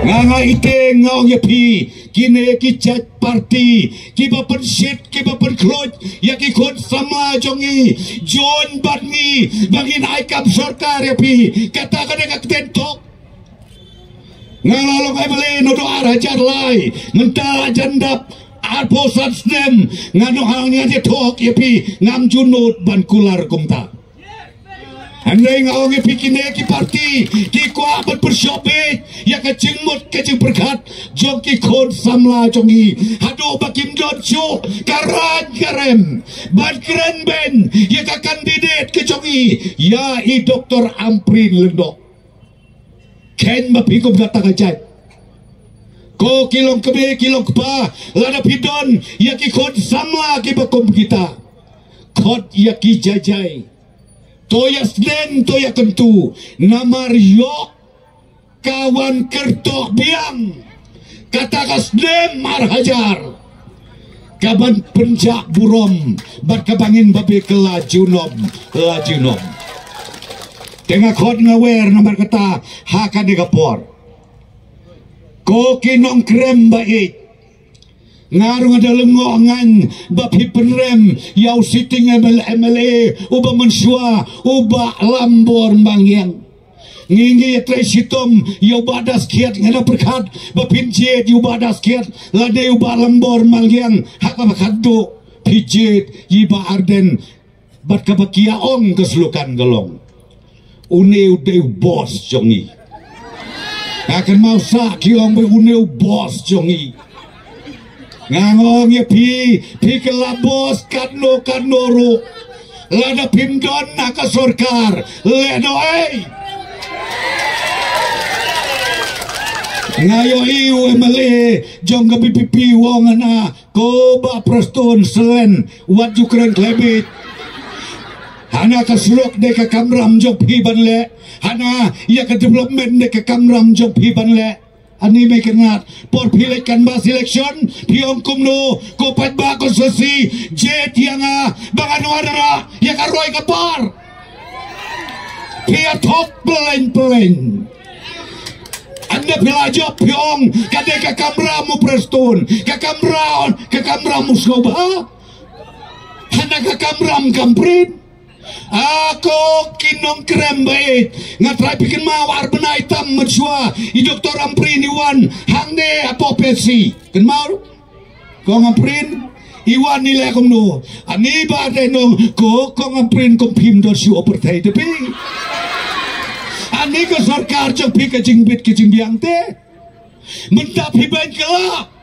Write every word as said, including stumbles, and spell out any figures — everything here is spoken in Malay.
Nganga ite ngau ye pi kine ki chat party ki bapen shit ki bapen kloj ya ki khot sama jongi John Batni bangin aikap sarkar ye pi kata kada ka tentok ngalalong ai bale no do arajar lai menta jandap arpo satsnem ngano hangnya je tok ye pi ngam junut ban kular kumta Andai ngau nge pikine ki parti ki kwa bat pershobe ya ka jingmut ka jing berkat jong ki khon samla jongi hado bakim don chu karan karem ban keren ben ya ka kandidat ke jongi ya i doktor Amprin lendok ken ma pikum data kajai ko kilong kebe kilong kepa lada pidon ya ki khon samla ki bakum kita khot ya ki jajai Toya sden toya kentu namar yo kawan kertok biang kata kasdem marhajar kaban penjak burom bat kabangin babe kelajunom lajunom tengah khot ngawer namar kata hakan digapor ko kinong krem baik ngarung ada lengongan bapi penrem yau sitting M L A uba mensua uba lambor mangyang ngingi tresitom yau badas kiat ngada berkat bapin jet yau badas kiat lade uba lambor mangyang haka bakadu pijet yiba arden bat kabakia ong keslukan gelong uneu deu bos jongi akan mau sak kiong be uneu bos jongi ngangong ya pi pi kelabos kadno kadnoru lada pimdon naka sorkar ledo ei ngayo iu emale jong gabi pipi wong ana ko ba proston selen wat jukren klebit hana kaslok de ka kamram jong pi banle hana ya ka development de ka kamram jong pi banle Ani may kengat por pilih kan ba selection piong kumno ko pat ba konstitusi jet yang bang anu adara ya karoy kapar pia top pelain pelain anda pelajo piong kade ka kamera mu preston ka kamera ka kamera mu soba hana ka kamera kamprin Ako kinong krem baik ngatrai bikin mawar benai tam mersua i doktor Amprin iwan hangne apopesi ken mau ko Amprin iwan nilai komno ani ba denong ko ko Amprin kom pim do su opertai tepi ani ko sarkar jong pi ka jingbit ki jingbiang te mentap hiban kala